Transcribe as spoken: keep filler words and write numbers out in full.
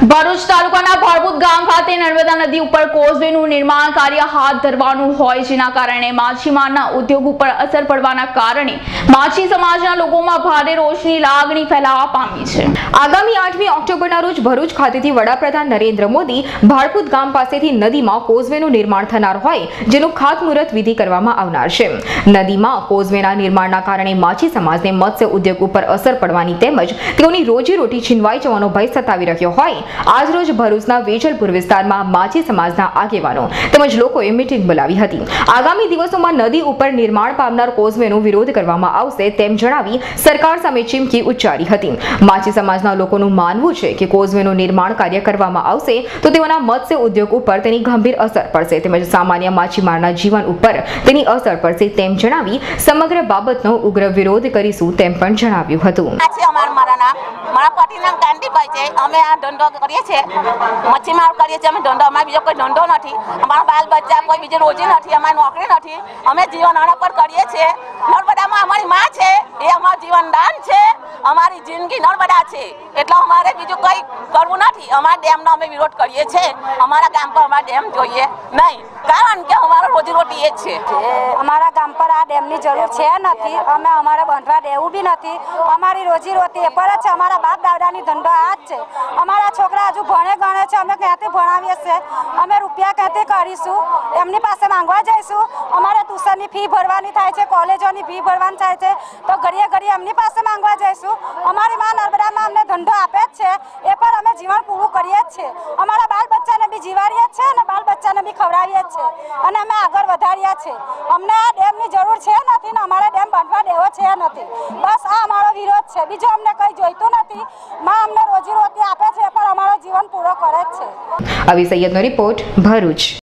ભરૂચ તાલુકાના ભાડભૂત ગામ ખાતે નર્મદા નદી ઉપર કોઝવેનું નિર્માણ કાર્ય હાથ ધરવાનું હોય, જેના કારણે માછીમારના ઉદ્યોગ ઉપર અસર પડવાના કારણે માછી સમાજના લોકોમાં ભારે રોષની લાગણી ફેલાવા પામી છે। આગામી આઠમી ઓક્ટોબરના રોજ ભરૂચ ખાતેથી વડાપ્રધાન નરેન્દ્ર મોદી ભાડભૂત ગામ પાસેથી નદીમાં કોઝવેનું નિર્માણ થનાર હોય, જેનું ખાતમુહૂર્ત વિધિ કરવામાં આવનાર છે। નદીમાં કોઝવેના નિર્માણના કારણે માછી સમાજને મત્સ્ય ઉદ્યોગ ઉપર અસર પડવાની તેમજ તેઓની રોજીરોટી છીનવાઈ જવાનો ભય સતાવી રહ્યો હોય, આજરોજ ભરૂચના વેજલપુર વિસ્તારમાં માછી સમાજના આગેવાનો તેમજ લોકોએ મીટિંગ બોલાવી હતી। આગામી દિવસોમાં નદી ઉપર નિર્માણ પામનાર કોઝવેનો વિરોધ કરવામાં આવશે તેમ જણાવી સરકાર સામે ચીમકી ઉચ્ચારી હતી। માછી સમાજના લોકોનું માનવું છે કે કોઝવેનું નિર્માણ કાર્ય કરવામાં આવશે તો તેઓના મત્સ્ય ઉદ્યોગ ઉપર તેની ગંભીર અસર પડશે તેમજ સામાન્ય માછીમારના જીવન ઉપર તેની અસર પડશે તેમ જણાવી સમગ્ર બાબતનો ઉગ્ર વિરોધ કરીશું તેમ પણ જણાવ્યું હતું। કરીએ છીએ મચ્છીમાર કરીએ છીએ અમે ધંધો, અમારે બીજો કોઈ ધંધો નથી, અમારા બાલ બચ્ચા કોઈ બીજી રોજી નથી, અમારી નોકરી નથી, અમે જીવન આના પર કરીએ છીએ। નર્મદામાં અમારી માં છે, એ અમારું જીવનદાન છે, અમારી જિંદગી નર્મદા છે, એટલે અમારે બીજું કંઈ કરવું નથી। અમારા ડેમનો અમે વિરોધ કરીએ છીએ, અમારા ગામ પર અમારા ડેમ જોઈએ નહીં, કારણ કે અમારો રોજીરોટી એ જ છે। અમારા ગામ પર આ ડેમની જરૂર છે નથી, અમે અમારે બાંધવા દેવું બી નથી, અમારી રોજીરોટી એ પર જ છે, અમારા બાપ દાદાની ધંધો આ જ છે। અમારા છોકરા હજુ ભણે ગણે છે, અમે ક્યાંથી ભણાવીએ છીએ, અમે રૂપિયા ક્યાંથી કરીશું, એમની પાસે માંગવા જઈશું, અમારે ટ્યુશનની ફી ભરવાની થાય છે, કોલેજોની ફી ભરવાની થાય છે, તો ઘડીએ ઘડીએ એમની પાસે માંગવા જઈશું। અમારી માં નર્મદામાં અમને ધંધો આપે જ છે, એ પર અમે જીવન પૂરું કરીએ જ છીએ, અમારા બાલ બચ્ચાને બી જીવાડીએ જ છે અને બાલ બચ્ચાને બી ખવડાવીએ જ છે અને અમે આગળ વધારીએ છીએ। અમને આ ડેમની જરૂર છે નથી ને અમારે ડેમ બાંધવા દેવો છે નથી, બસ આ અમારો વિરોધ છે, બીજું અમને કંઈ જોઈતું નથી। માં અમને રોજીરોટી આપે છે પણ અમારો જીવન પૂરો કરે જ છે। આવી સૈયદનો રિપોર્ટ, ભરૂચ।